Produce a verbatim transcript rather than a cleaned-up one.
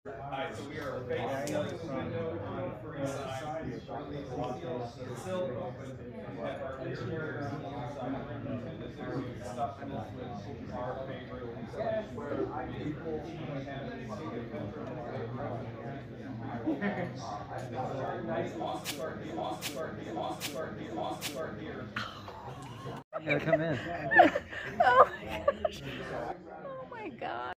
Alright, so we are facing the window on three sides. It's still open. We have our interior on the inside. And this is stuff with our favorite slash where we have the Siga bedroom. Nice, awesome start here, awesome start here, awesome start here, awesome start here. You gotta come in. Oh my gosh. Oh my god.